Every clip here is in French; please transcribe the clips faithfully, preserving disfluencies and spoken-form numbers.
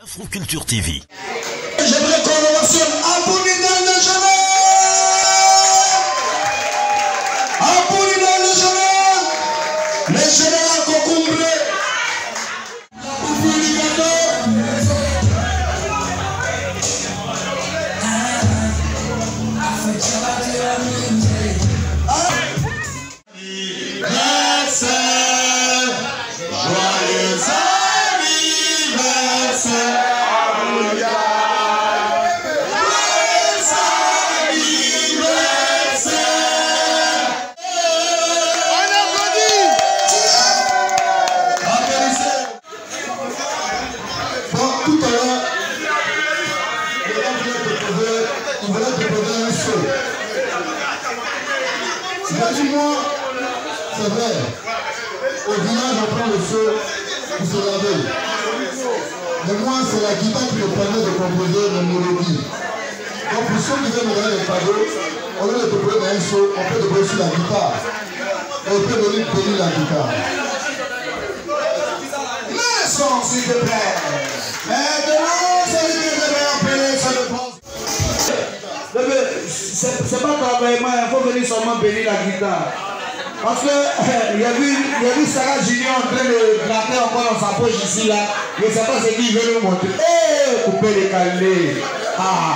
Afroculture T V. J'aimerais qu'on mentionne Abounidal le jeune. Abounidal le jeune. Les généraux concombrés. La bouffe du gâteau. Moi, c'est vrai, au village on prend le feu pour se laver. Mais moi, c'est la guitare qui me permet de composer mes mélodies. Donc pour ceux qui veulent me donner les cadeaux, au lieu de proposer un saut, on peut déposer sur la guitare. Et on peut venir bénir la guitare. Les sons, s'il te plaît. Maintenant, celui qui devait appeler, ça le pense. C'est pas travaillement, il faut venir seulement bénir la guitare. Parce que il y a vu, il y a vu Sarah Junior en train de gratter encore dans sa poche ici là. Je ne sais pas ce qu'il veut nous montrer. Eh, couper les calés. Ah.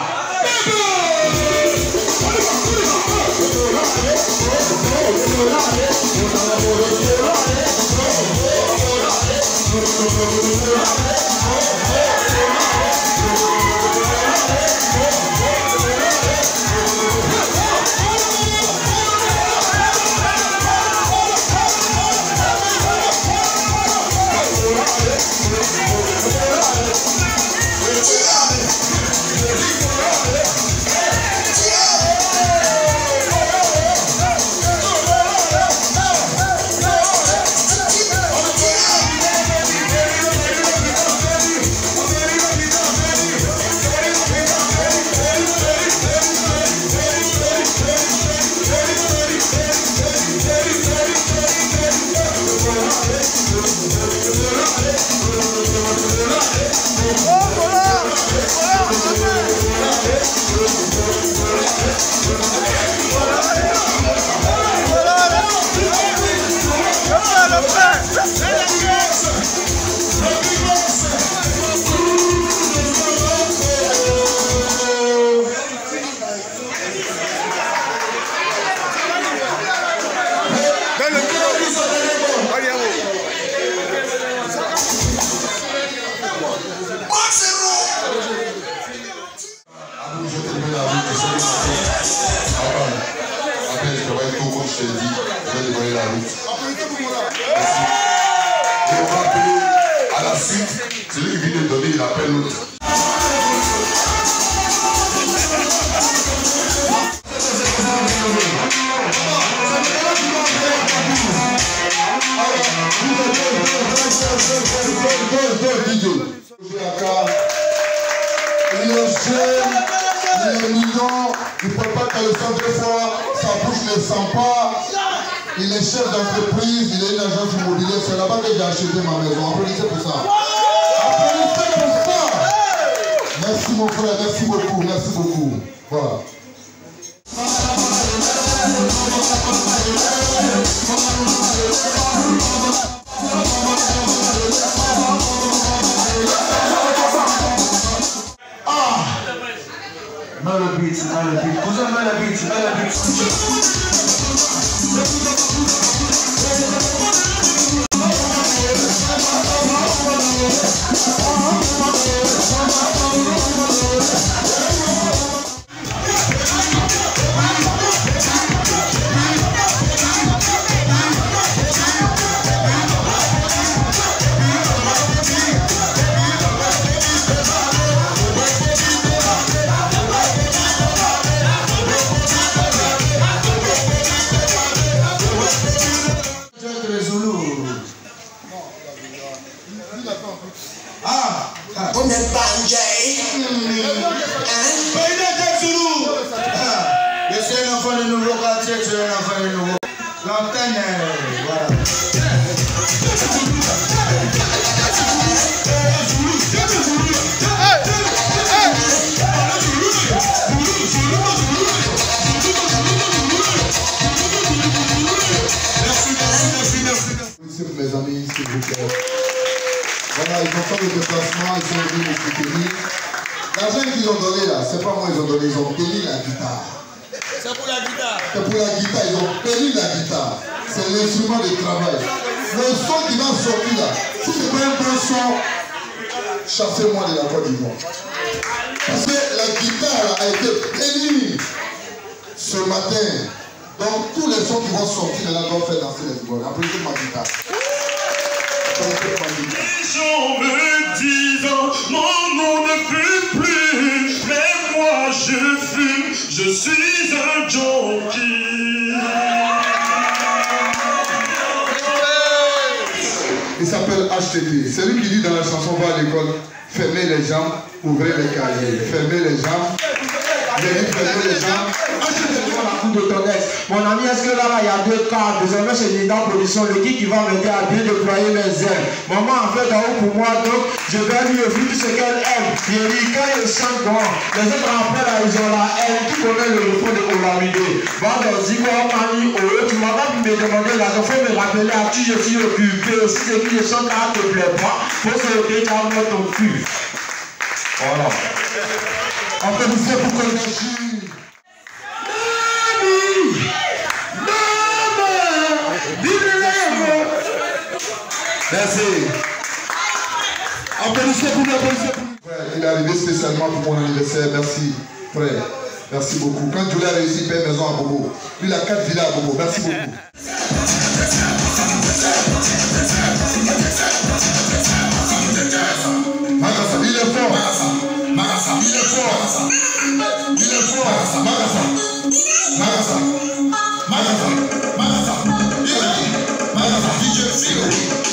À la suite, celui qui vient de donner, il appelle l'autre. Il est jeune, il est mignon, il ne peut pas qu'à le sang deux fois, sa bouche ne sent pas. Il est chef d'entreprise, il est une agence immobilière, c'est là-bas que j'ai acheté ma maison. Applaudissez pour ça. Applaudissez pour ça. Merci mon frère, merci beaucoup, merci beaucoup. Voilà. Ah! Mets le beat, mets le beat. Vous avez le beat, mets le beat. Ah, on est banjé. Je suis un enfant de nouveau quartier, tu es un enfant de nouveau. L'antenne, voilà. Zulu, vraiment, ils sont venus me soutenir. L'argent qu'ils ont donné là, c'est pas moi ils ont donné, ils ont payé la guitare. C'est pour la guitare. C'est pour la guitare, ils ont payé la guitare. C'est l'instrument de travail. Le son qui va sortir là, si c'est pas un bon son, chassez-moi de la Côte d'Ivoire. Parce que la guitare a été bénie ce matin. Donc tous les sons qui vont sortir là doivent faire danser les Ivoiriens. Applaudissez ma guitare. Applaudissez ma guitare. Les gens me disent, mon nom ne fume plus, mais moi je fume, je suis un junkie. Il s'appelle H T T. C'est lui qui dit dans la chanson va à l'école, fermez les jambes, ouvrez les cahiers. Fermez les jambes, fermez les jambes. De ton ex. Mon ami, est-ce que là, là, il y a deux cas? Désormais, c'est Linda Production, le qui qui va m'aider à bien déployer mes ailes. Maman, en fait, en haut pour moi, donc, je vais lui offrir tout ce qu'elle aime. Il dit, quand il chante bon, les autres après, là, ils ont la haine. Tu connais le refrain de Olamide. Va dans Zico, Mani, Oyo, tu m'as pas pu me demander là, il faut me rappeler à qui je suis occupé. Aussi, c'est qui je chante là, te plaît pas. Faut se lever, tu vas mettre ton cul. Voilà. En fait, vous faites pour qu'on réagisse. Merci. Applaudissez pour lui, applaudissez pour lui. Il est arrivé spécialement pour mon anniversaire. Merci, frère. Merci beaucoup. Quand Julie a réussi, il paie maison à Bobo. Lui, il a quatre villas à Bobo. Merci beaucoup. Magasa, il est fort. Magasa, il est fort. Il est fort. Magasa. Magasa. Magasa. Magasa. Magasa. D J Zero.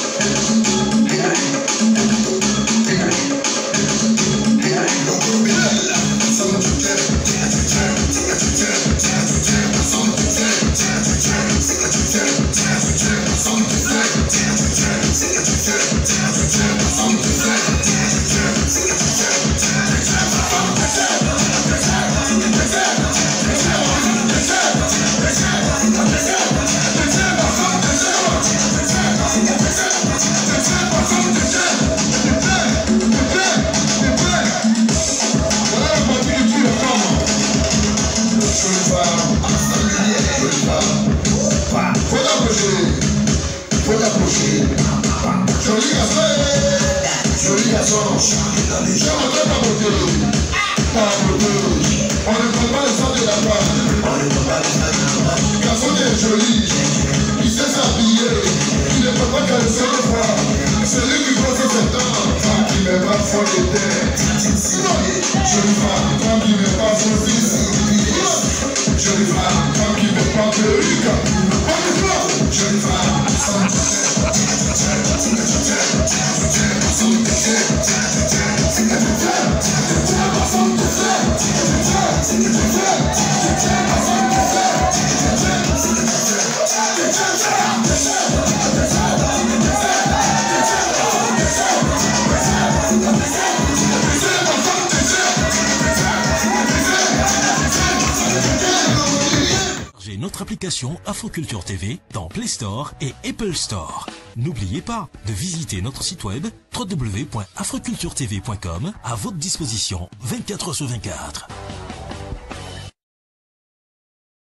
Notre application Afroculture T V dans Play Store et Apple Store. N'oubliez pas de visiter notre site web w w w point afroculture t v point com à votre disposition vingt-quatre heures sur vingt-quatre.